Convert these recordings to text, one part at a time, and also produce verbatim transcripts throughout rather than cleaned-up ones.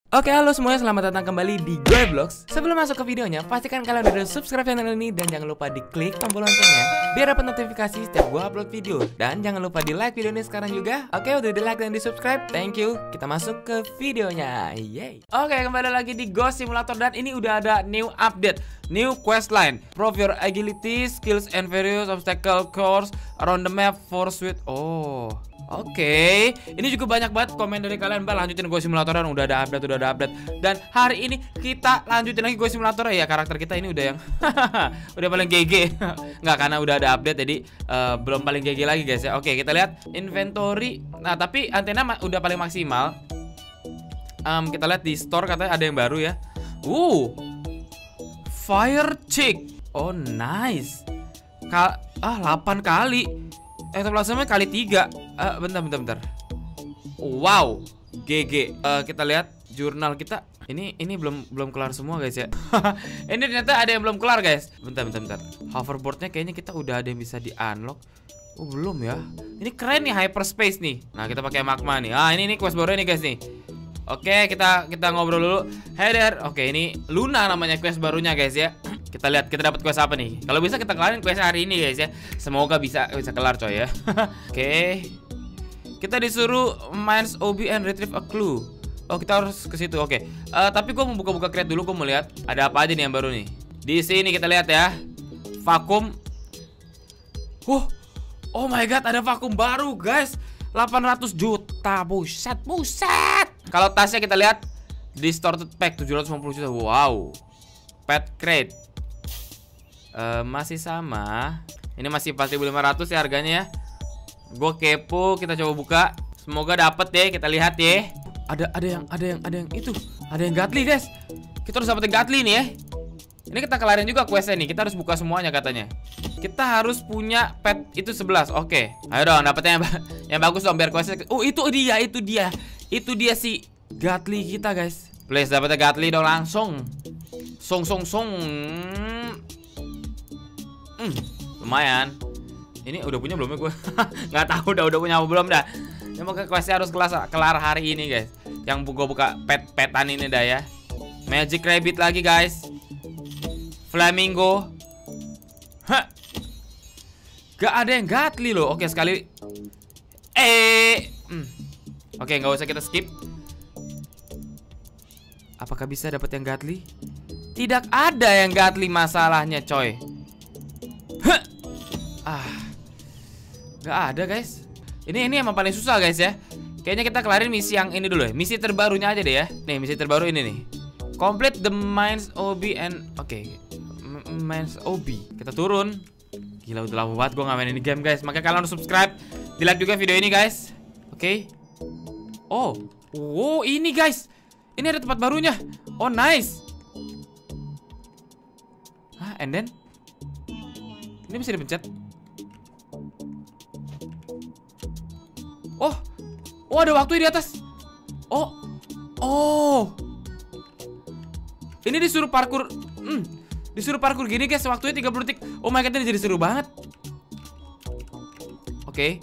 Oke, halo semuanya, selamat datang kembali di GoyVlogs. Sebelum masuk ke videonya, pastikan kalian udah subscribe channel ini dan jangan lupa diklik tombol loncengnya biar dapat notifikasi setiap gua upload video. Dan jangan lupa di like video ini sekarang juga. Oke, udah di like dan di subscribe, thank you. Kita masuk ke videonya. Yeay. Oke, kembali lagi di Ghost Simulator dan ini udah ada new update, new questline. Prove your agility, skills and various obstacle course around the map for sweet. Oh. Oke, okay. Ini juga banyak banget komen dari kalian, Mbak, lanjutin Ghost Simulator, udah ada update, udah ada update. Dan hari ini kita lanjutin lagi Ghost Simulator ya. Karakter kita ini udah yang udah paling G G. Nggak, karena udah ada update jadi uh, belum paling G G lagi guys ya. Oke, okay, kita lihat inventory. Nah, tapi antena udah paling maksimal. um, Kita lihat di store katanya ada yang baru ya. Uh Fire Chick. Oh nice. Ka ah delapan kali. Eksplosionnya kali tiga. uh, Bentar, bentar, bentar. Wow, G G. uh, Kita lihat jurnal kita. Ini ini belum belum kelar semua guys ya. Ini ternyata ada yang belum kelar guys. Bentar, bentar, bentar. Hoverboardnya kayaknya kita udah ada yang bisa di unlock. Oh belum ya. Ini keren nih, hyperspace nih. Nah kita pakai magma nih. Ah ini nih quest baru nih guys nih. Oke, kita kita ngobrol dulu. Hey there. Oke, ini Luna namanya quest barunya guys ya. Kita lihat kita dapat quest apa nih. Kalau bisa kita kelarin quest hari ini guys ya. Semoga bisa bisa kelar coy ya. Oke. Kita disuruh mines O B and retrieve a clue. Oh, kita harus ke situ. Oke. Uh, tapi gue mau buka-buka crate dulu, gue mau lihat ada apa aja nih yang baru nih. Di sini kita lihat ya. Vakum. Huh. Oh my god, ada vakum baru guys. delapan ratus juta. Buset, buset. Kalau tasnya kita lihat distorted pack tujuh ratus lima puluh juta. Wow. Pet crate. Uh, masih sama. Ini masih empat ribu lima ratus ya harganya ya. Gue kepo, kita coba buka. Semoga dapet ya, kita lihat ya. Ada ada yang ada yang ada yang itu. Ada yang Gatli guys. Kita harus dapetin Gatli nih ya. Ini kita kelarin juga questnya nih. Kita harus buka semuanya katanya. Kita harus punya pet itu sebelas. Oke. Ayo dong dapetnya yang, yang bagus dong biar questnya. Oh itu dia, itu dia. Itu dia si Gatli kita guys. Please dapetnya Gatli dong langsung. Song song song. Hmm, lumayan. Ini udah punya belum ya gue? Nggak tahu udah udah punya apa belum dah. Ya moga questnya harus kelar, kelar hari ini guys. Yang gue buka pet-petan ini dah ya. Magic Rabbit lagi guys. Flamingo. Hah. Gak ada yang Gatli loh. Oke sekali. Eh. Hmm. Oke nggak usah kita skip. Apakah bisa dapat yang Gatli? Tidak ada yang Gatli masalahnya coy. Huh. Ah, nggak ada guys. Ini ini emang paling susah guys ya. Kayaknya kita kelarin misi yang ini dulu ya. Misi terbarunya aja deh ya. Nih misi terbaru ini nih. Complete the mines O B and oke okay. Mines O B. Kita turun. Gila udah lama banget gue nggak main ini game guys. Makanya kalian harus subscribe, di like juga video ini guys. Oke. Okay. Oh, wow ini guys. Ini ada tempat barunya. Oh nice. Hah, and then ini bisa dipencet. Oh, oh ada waktu di atas. Oh, oh. Ini disuruh parkur. Hmm, disuruh parkur gini guys. Waktunya tiga puluh detik. Oh my god, ini jadi seru banget. Oke. Okay.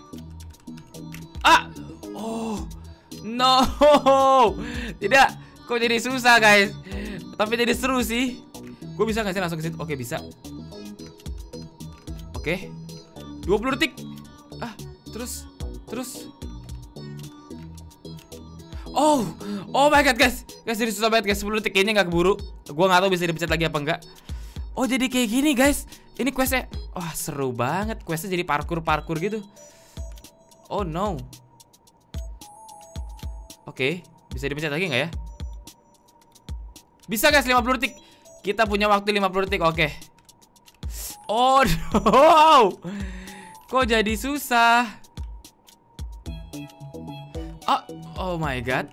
Ah, oh, no. Tidak. Kok jadi susah guys. Tapi jadi seru sih. Gue bisa nggak sih langsung ke situ? Oke bisa. Oke, dua puluh detik. Ah, terus Terus Oh, oh my god guys. Guys jadi susah banget guys, sepuluh detik kayaknya nggak keburu. Gue nggak tahu bisa dipencet lagi apa enggak. Oh jadi kayak gini guys. Ini questnya. Wah seru banget. Questnya jadi parkur-parkur gitu. Oh no. Oke, bisa dipencet lagi nggak ya? Bisa guys, lima puluh detik. Kita punya waktu lima puluh detik, oke. Oh no. Kok jadi susah? Oh, oh my god.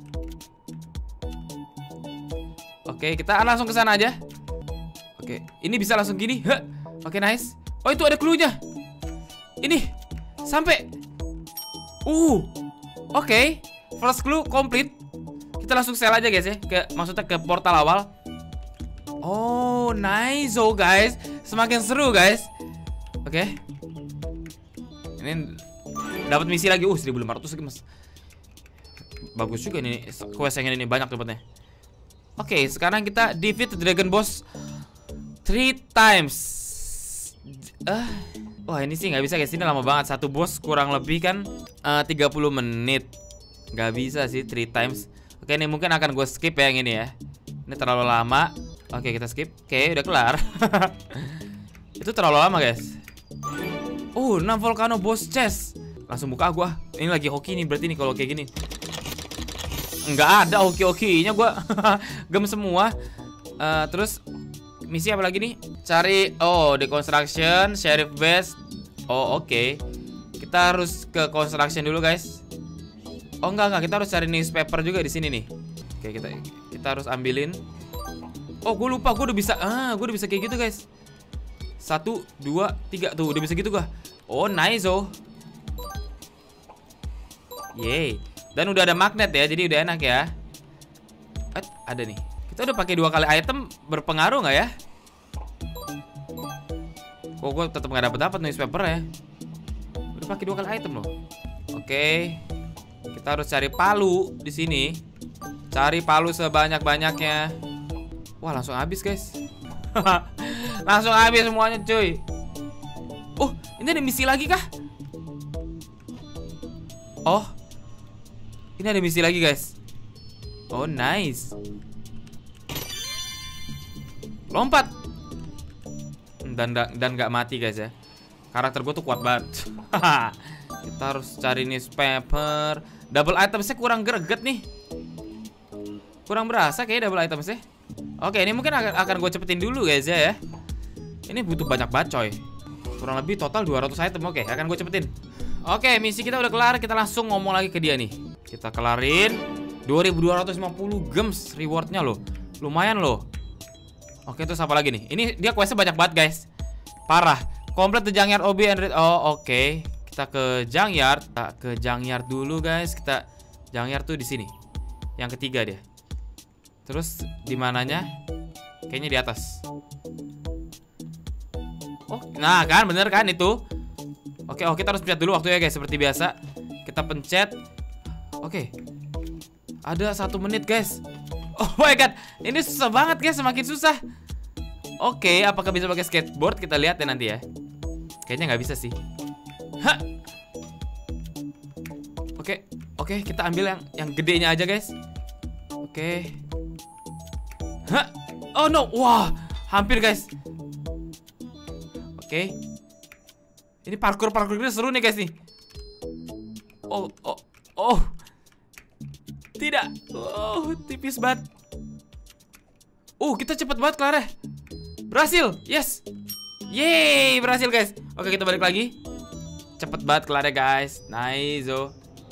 Oke, kita langsung ke sana aja. Oke, ini bisa langsung gini. Huh. Oke, nice. Oh, itu ada clue-nya. Ini sampai. Uh. Oke. First clue complete. Kita langsung sell aja guys ya. Ke maksudnya ke portal awal. Oh, nice oh guys. Semakin seru guys. Oke. Ini dapat misi lagi. Uh, seribu lima ratus lagi mas. bagus juga nih quest yang ini, banyak dapatnya. Oke, sekarang kita defeat the dragon boss three times. Uh, wah ini sih nggak bisa guys, ini lama banget. Satu boss kurang lebih kan uh, tiga puluh menit. Nggak bisa sih three times. Oke, ini mungkin akan gue skip ya yang ini ya. Ini terlalu lama. Oke, kita skip. Oke, udah kelar. Itu terlalu lama guys. Oh, enam volcano boss chest. Langsung buka gua. Ini lagi hoki nih berarti nih kalau kayak gini. Nggak ada hoki-hokinya gua. Gem semua. uh, Terus misi apa lagi nih? Cari, oh, the construction, sheriff base. Oh, oke okay. Kita harus ke construction dulu guys. Oh enggak enggak, kita harus cari newspaper juga di sini nih. Oke, kita kita harus ambilin. Oh, gue lupa, gue udah bisa. Ah, gue udah bisa kayak gitu guys. Satu, dua, tiga, tuh udah bisa gitu gua. Oh, nice oh. Yeay. Dan udah ada magnet ya, jadi udah enak ya. Eh, ada nih. Kita udah pakai dua kali item, berpengaruh nggak ya? Kok gue tetap nggak dapet dapet newspaper ya? Udah pakai dua kali item loh. Oke. Kita harus cari palu di sini. Cari palu sebanyak-banyaknya. Wah, langsung habis guys. Langsung habis semuanya cuy. Oh, ini ada misi lagi kah? Oh, ini ada misi lagi guys. Oh nice. Lompat. Dan dan nggak mati guys ya. Karakter gue tuh kuat banget. Kita harus cari newspaper. Double itemsnya kurang greget nih. Kurang berasa kayak double itemsnya. Oke, ini mungkin akan, akan gue cepetin dulu guys ya, ya. Ini butuh banyak banget coy. Kurang lebih total dua ratus item. Oke, akan gue cepetin. Oke, misi kita udah kelar. Kita langsung ngomong lagi ke dia nih. Kita kelarin. Dua ribu dua ratus lima puluh gems rewardnya loh. Lumayan loh. Oke, terus apa lagi nih? Ini dia questnya banyak banget guys. Parah. Complete the junkyard O B and read. Oh oke, okay. Kita ke junkyard. Kita ke junkyard dulu guys. Kita junkyard tuh di sini. Yang ketiga dia. Terus di mananya? Kayaknya di atas. Oh, nah kan bener kan itu. Oke, oke, kita harus pencet dulu waktunya guys, seperti biasa. Kita pencet. Oke. Ada satu menit guys. Oh my god, ini susah banget guys, semakin susah. Oke, apakah bisa pakai skateboard? Kita lihat ya nanti ya. Kayaknya nggak bisa sih. Hah. Oke, oke, kita ambil yang yang gedenya aja guys. Oke. Hah. Oh no, wah, hampir guys. Oke. Ini parkour-parkour ini seru nih guys nih. Oh, oh, oh. Tidak. Oh, tipis banget. Uh, kita cepet banget kelar ya. Berhasil. Yes. Yeay, berhasil guys. Oke, kita balik lagi. Cepet banget kelar ya guys. Nice oh.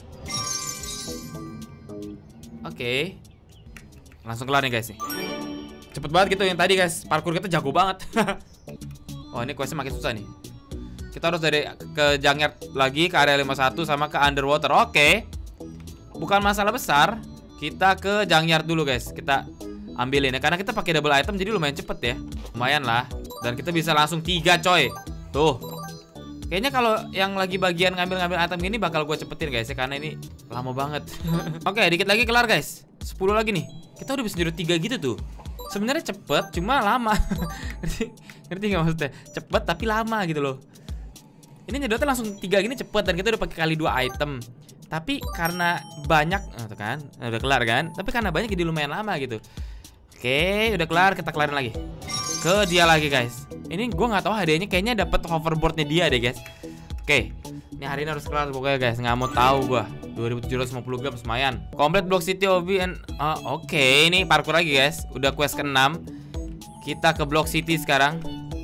Oke. Langsung kelar nih guys nih. Cepet banget gitu yang tadi guys. Parkour kita jago banget. Oh, ini questnya makin susah nih. Kita harus dari ke junkyard lagi, ke area lima puluh satu sama ke underwater. Oke. Bukan masalah besar. Kita ke junkyard dulu guys. Kita ambilin ya, karena kita pakai double item jadi lumayan cepet ya. Lumayan lah. Dan kita bisa langsung tiga coy. Tuh. Kayaknya kalau yang lagi bagian ngambil-ngambil item gini bakal gue cepetin guys ya, karena ini lama banget. Oke, dikit lagi kelar guys. Sepuluh lagi nih. Kita udah bisa nyedot tiga gitu tuh. Sebenarnya cepet, cuma lama. Ngerti? Ngerti gak maksudnya? Cepet tapi lama gitu loh. Ini nyedotnya langsung tiga gini cepet, dan kita udah pakai kali dua item. Tapi karena banyak, oh, tuh kan, udah kelar kan. Tapi karena banyak jadi lumayan lama gitu. Oke, udah kelar, kita kelarin lagi. Ke dia lagi guys. Ini gue nggak tahu hadiahnya, kayaknya dapet hoverboardnya dia deh guys. Oke, ini hari ini harus kelar pokoknya guys. Nggak mau tahu gue. dua ribu tujuh ratus lima puluh gems lumayan. Complete Block City O B and uh, oke, okay. Ini parkour lagi guys. Udah quest keenam. Kita ke Block City sekarang.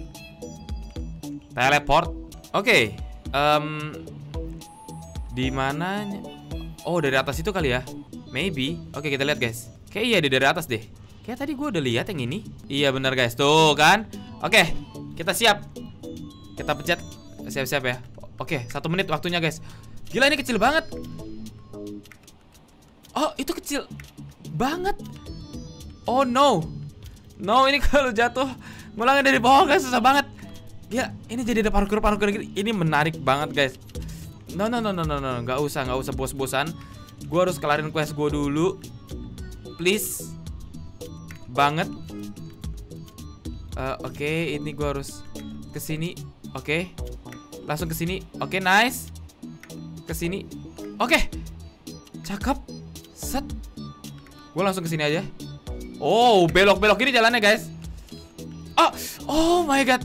Teleport. Oke, okay. um, di mananya? Oh, dari atas itu kali ya? Maybe. Oke, okay, kita lihat guys. Kayak iya dari atas deh. Kayak tadi gue udah lihat yang ini. Iya benar guys, tuh kan. Oke, okay, kita siap. Kita pencet. Siap-siap ya. Oke, okay, satu menit waktunya guys. Gila, ini kecil banget. Oh, itu kecil banget. Oh no. No, ini kalau jatuh ngulangin dari bawah guys, susah banget. Ya, ini jadi ada parkour-parkour gini. Ini menarik banget guys. No, no, no, no, no, no. Gak usah, gak usah bos-bosan. Gue harus kelarin quest gue dulu. Please. Banget. uh, Oke, okay, ini gue harus kesini. Oke, okay. Langsung kesini. Oke, okay, nice. Kesini. Oke, okay. Cakep. Set. Gue langsung kesini aja. Oh, belok-belok gini jalannya guys. Oh, oh my god.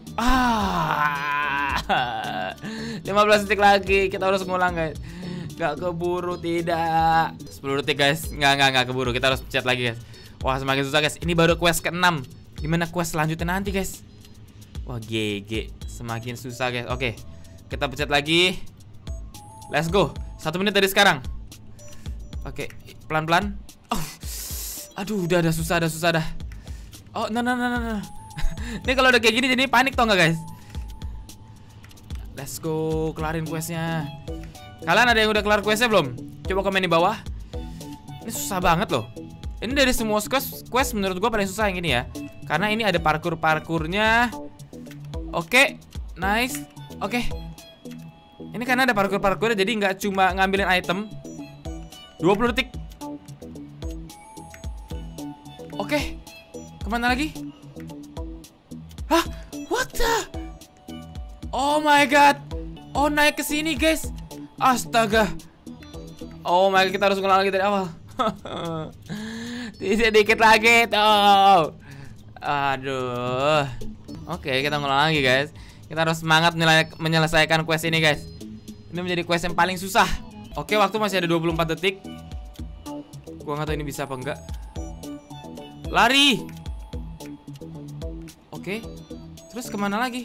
Ah, lima belas detik lagi. Kita harus ngulang guys. Gak keburu, tidak. Sepuluh detik guys. Nggak, nggak, nggak keburu. Kita harus pencet lagi guys. Wah, semakin susah guys. Ini baru quest keenam. Gimana quest selanjutnya nanti guys? Wah, G G. Semakin susah guys. Oke, kita pencet lagi. Let's go. Satu menit dari sekarang. Oke, pelan-pelan. Oh, aduh, udah, udah susah, udah susah dah. Oh, no, no, no, no, no. Ini kalau udah kayak gini jadi panik tau nggak guys? Let's go, kelarin questnya. Kalian ada yang udah kelar questnya belum? Coba komen di bawah. Ini susah banget loh. Ini dari semua quest, quest menurut gue paling susah yang ini ya. Karena ini ada parkur-parkurnya. Oke, nice. Oke. Ini karena ada parkur-parkurnya, jadi nggak cuma ngambilin item. Dua puluh detik. Oke. Kemana lagi? Hah? What the? Oh my god. Oh, naik ke sini guys. Astaga. Oh my god, kita harus ngulang lagi dari awal. Sedikit lagi tuh. Aduh. Oke, kita ngulang lagi guys. Kita harus semangat menyelesaikan quest ini guys. Ini menjadi quest yang paling susah. Oke, waktu masih ada dua puluh empat detik. Gua nggak tahu ini bisa apa enggak. Lari. Oke. Terus kemana lagi?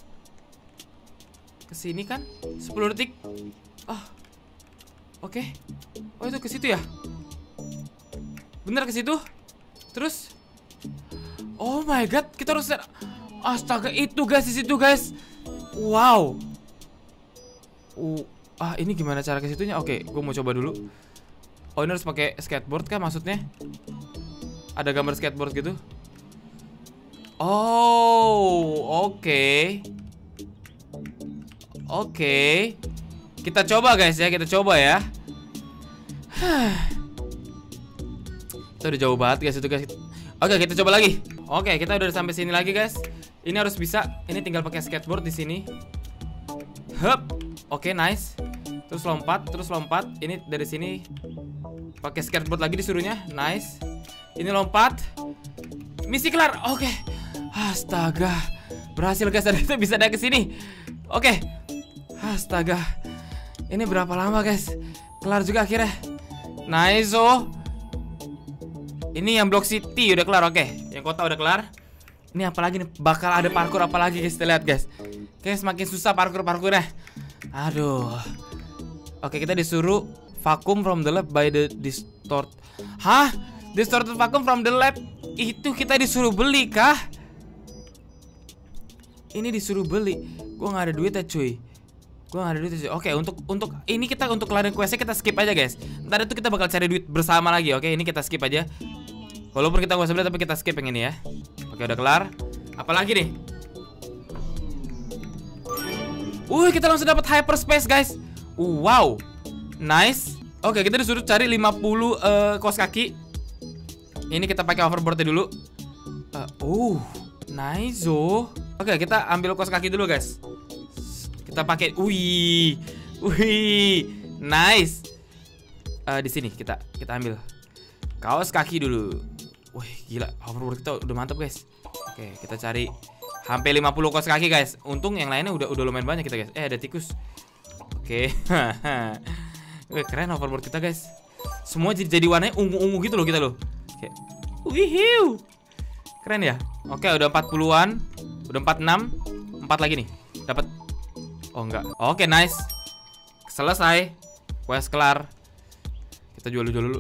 Kesini kan? sepuluh detik. Oh. Oke. Oh, itu ke situ ya? Bener ke situ? Terus? Oh my god, kita harus. Astaga, itu guys, di situ guys. Wow. Uh, ah, ini gimana cara ke situnya? Oke, gue mau coba dulu. Oh, ini harus pakai skateboard kah maksudnya? Ada gambar skateboard gitu. Oh, oke. Okay. Oke. Okay. Kita coba guys ya, kita coba ya. Itu udah jauh banget guys itu guys. Oke, kita coba lagi. Oke, kita udah sampai sini lagi guys. Ini harus bisa. Ini tinggal pakai skateboard di sini. Hup. Oke, nice. Terus lompat, terus lompat. Ini dari sini pakai skateboard lagi disuruhnya. Nice. Ini lompat. Misi kelar. Oke. Astaga. Berhasil guys, dan itu bisa naik ke sini. Oke. Astaga. Ini berapa lama guys? Kelar juga akhirnya. Nice oh. Ini yang Block City udah kelar, oke. Yang kota udah kelar. Ini apalagi nih? Bakal ada parkur apalagi guys, kita lihat guys. Oke, semakin susah parkur-parkurnya. Aduh. Oke, kita disuruh vacuum from the lab by the distort. Hah? Distorted vacuum from the lab. Itu kita disuruh beli kah? Ini disuruh beli. Gue gak ada duit ya cuy. Gue gak ada duit ya cuy. Oke, untuk untuk ini kita untuk kelarin questnya kita skip aja guys. Ntar itu kita bakal cari duit bersama lagi. Oke, ini kita skip aja. Walaupun kita gak usah beli tapi kita skip yang ini ya. Oke, udah kelar. Apalagi nih? Uh, kita langsung dapat hyperspace guys. Uh, wow. Nice. Oke, kita disuruh cari lima puluh uh, kaos kaki. Ini kita pakai hoverboardnya dulu. Uh, uh nice oh. Oke, kita ambil kaos kaki dulu guys. Kita pakai. Wih. Wih. Nice. Uh, di sini kita kita ambil kaos kaki dulu. Wih, gila, hoverboard kita udah mantap guys. Oke, kita cari hampir lima puluh kaos kaki guys. Untung yang lainnya udah udah lumayan banyak kita guys. Eh, ada tikus. Oke. Wih, keren hoverboard kita guys. Semua jadi, jadi warnanya ungu-ungu gitu loh kita loh. Oke. Wihiu. Keren ya. Oke, udah empat puluhan. Udah empat puluh enam. empat lagi nih. Dapat. Oh, enggak. Oke, nice. Selesai. Quest kelar. Kita jual-jual dulu.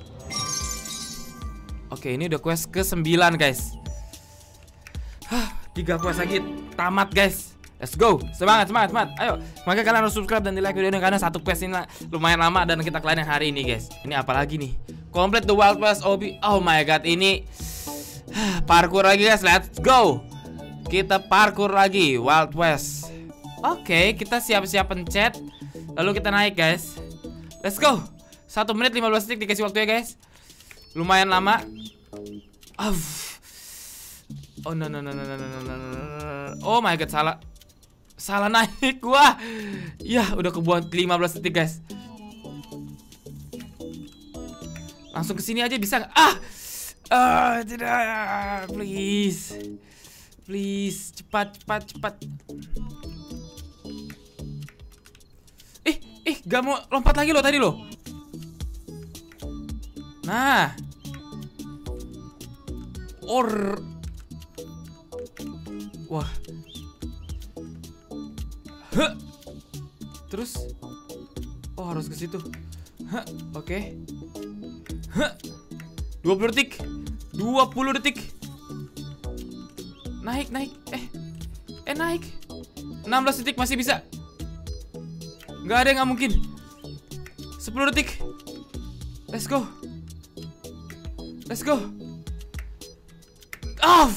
Oke, ini udah quest ke sembilan guys. Hah, tiga quest lagi tamat guys. Let's go. Semangat, semangat, semangat. Ayo, maka kalian harus subscribe dan di like video ini karena satu quest ini lumayan lama dan kita kelarin hari ini guys. Ini apa lagi nih? Complete the Wild West O B. Oh my god, ini parkour lagi guys. Let's go. Kita parkour lagi Wild West. Oke, kita siap-siap pencet. Lalu kita naik guys. Let's go. satu menit lima belas detik dikasih waktu ya guys. Lumayan lama. Uff. Oh no no no no no no no no. Oh my god, salah. Salah naik gua. Ya, udah kebuang lima belas detik guys. Langsung kesini aja bisa gak? Ah. Ah, tidak. Please. Please, cepat cepat cepat. Eh, eh, gak mau lompat lagi loh tadi loh. Nah. Or. Wah. Huh. Terus. Oh, harus ke situ. Huh. Oke. Okay. Huh. dua puluh detik. dua puluh detik. Naik, naik. Eh. Eh, naik. enam belas detik masih bisa. Nggak ada yang nggak mungkin. sepuluh detik. Let's go. Let's go. Oh.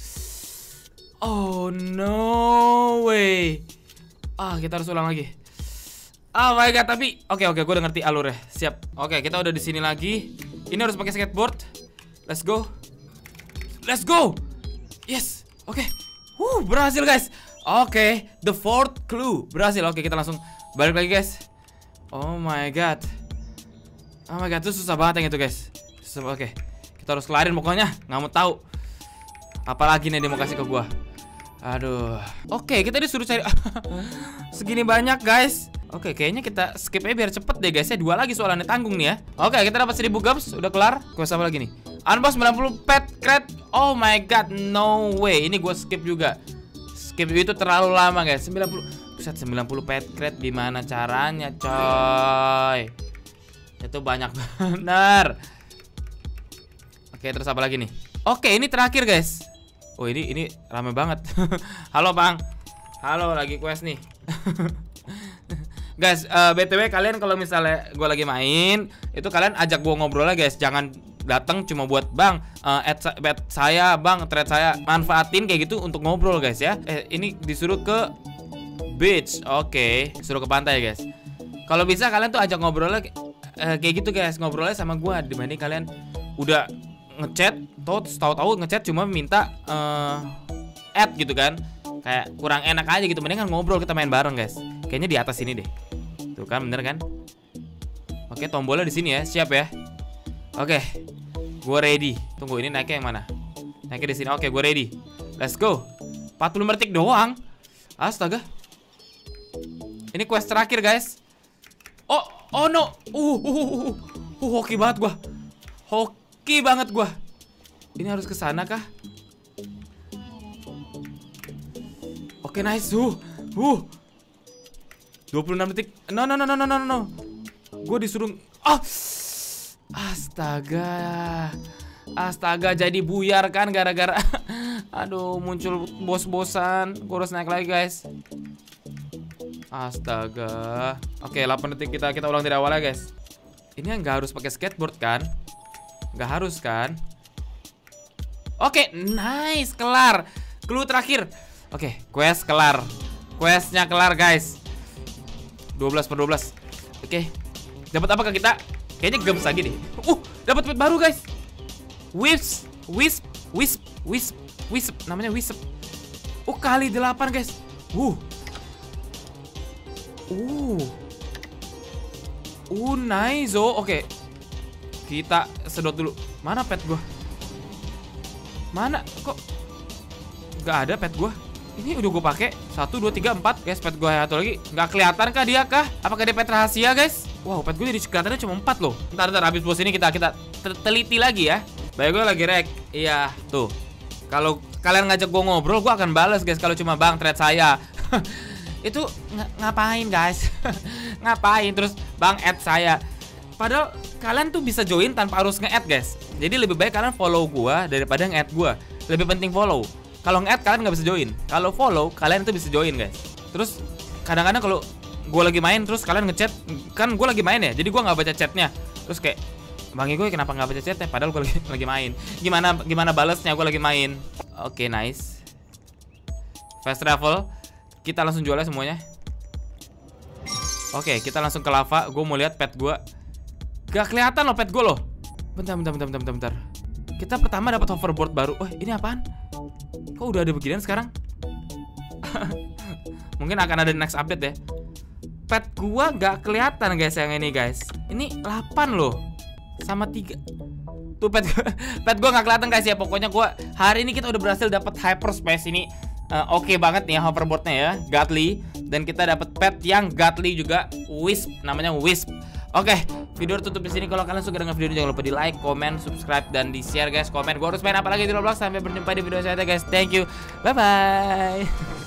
Oh no way. Ah, kita harus ulang lagi. Oh my god, tapi oke okay, oke, okay, gue udah ngerti alurnya. Siap. Oke, okay, kita udah di sini lagi. Ini harus pakai skateboard. Let's go. Let's go. Yes. Oke. Okay. Uh, berhasil guys. Oke, okay. The fourth clue berhasil. Oke, okay, kita langsung balik lagi guys. Oh my god. Oh my god, itu susah banget yang itu guys. Susah. Oke. Okay. Kita harus kelarin pokoknya. Nggak mau tahu. Apalagi nih dia mau kasih ke gua. Aduh. Oke, okay, kita disuruh cari. Segini banyak guys. Oke, okay, kayaknya kita skip aja biar cepet deh guys ya. Dua lagi soalnya nih, tanggung nih ya. Oke, okay, kita dapat seribu gems. Udah kelar. Quest apa lagi nih? Unbox sembilan puluh pet crate. Oh my god, no way. Ini gue skip juga. Skip itu terlalu lama guys. sembilan puluh. Pusat sembilan puluh pet crate gimana caranya, coy? Itu banyak bener. Oke, terus apa lagi nih? Oke, ini terakhir guys. Oh, ini ini rame banget. Halo bang. Halo, lagi quest nih. Guys, uh, B T W kalian kalau misalnya gue lagi main, itu kalian ajak gue ngobrol lah guys. Jangan datang cuma buat bang, uh, add, add saya bang, thread saya. Manfaatin kayak gitu untuk ngobrol guys ya. Eh, ini disuruh ke beach. Oke, okay. Suruh ke pantai guys. Kalau bisa kalian tuh ajak ngobrolnya uh, kayak gitu guys. Ngobrolnya sama gue dibanding kalian udah ngechat, tahu-tahu ngechat cuma minta uh, add gitu kan. Kayak kurang enak aja gitu. Mending kan ngobrol, kita main bareng guys. Kayaknya di atas ini deh. Tuh kan, bener kan? Oke, tombolnya di sini ya. Siap ya. Oke. Gue ready. Tunggu, ini naiknya yang mana? Naiknya di sini. Oke, gue ready. Let's go. empat puluh detik doang. Astaga. Ini quest terakhir, guys. Oh, oh no. Uh, uh, uh, uh, uh hoki banget gua. Hoki banget gua. Ini harus ke sana kah? Oke, nice. Uh. Uh. dua puluh enam detik. No no no no no no no. Gue disuruh. Ah. Astaga. Astaga, jadi buyar kan gara-gara. Aduh, muncul bos-bosan. Gue harus naik lagi, guys. Astaga. Oke, delapan detik kita kita ulang dari awal ya, guys. Ini nggak harus pakai skateboard kan? Nggak harus kan? Oke, nice, kelar. Clue terakhir. Oke, quest kelar. Questnya kelar, guys. dua belas per dua belas. Oke. Dapat apa ke kita? Kayaknya gems lagi deh. Uh, dapat pet baru, guys. Wisp, wisp, wisp, wisp, wisp. Namanya wisp. Oh, kali delapan, guys. Uh. Uh. Uh, nice. Oh, oke. Okay. Kita sedot dulu. Mana pet gua? Mana? Kok nggak ada pet gua? Ini udah gue pakai satu, dua, tiga, empat. Guys, pet gue satu lagi. Nggak kelihatan kah dia kah? Apakah dia pet rahasia, guys? Wow, pet gue jadi kelihatannya cuma empat loh. Ntar, ntar, habis bos ini kita kita teliti lagi ya. Baik, gue lagi rek. Iya, tuh. Kalau kalian ngajak gue ngobrol, gue akan balas, guys. Kalau cuma bang, thread saya. Itu ng ngapain, guys? Ngapain? Terus bang, add saya. Padahal kalian tuh bisa join tanpa harus nge-add, guys. Jadi lebih baik kalian follow gue daripada nge-add gue. Lebih penting follow. Kalau nge-add kalian nggak bisa join. Kalau follow kalian tuh bisa join, guys. Terus kadang-kadang kalau gue lagi main terus kalian ngechat, kan gue lagi main ya, jadi gue nggak baca chatnya. Terus kayak, bang gue kenapa nggak baca chatnya? Padahal gue lagi, lagi main. Gimana gimana balasnya? Gue lagi main. Oke, okay, nice. Fast travel. Kita langsung jualnya semuanya. Oke, okay, kita langsung ke lava. Gue mau lihat pet gue. Gak kelihatan loh pet gue loh. Bentar, bentar, bentar, bentar, bentar. Kita pertama dapat hoverboard baru. Oh, ini apaan? Kok udah ada beginian sekarang? Mungkin akan ada next update ya. Pet gua gak kelihatan guys yang ini guys. Ini delapan loh. Sama tiga. Tuh pet gua, pet gua gak kelihatan guys ya. Pokoknya gua hari ini kita udah berhasil dapat hyperspace ini. Uh, Oke okay banget nih ya hoverboardnya ya, Godly. Dan kita dapat pet yang Godly juga, Wisp, namanya Wisp. Oke, okay, video tutup di sini. Kalau kalian suka dengan video ini jangan lupa di like, comment, subscribe, dan di share guys. Komen gue harus main apa lagi di Roblox. Sampai berjumpa di video selanjutnya guys. Thank you, bye bye.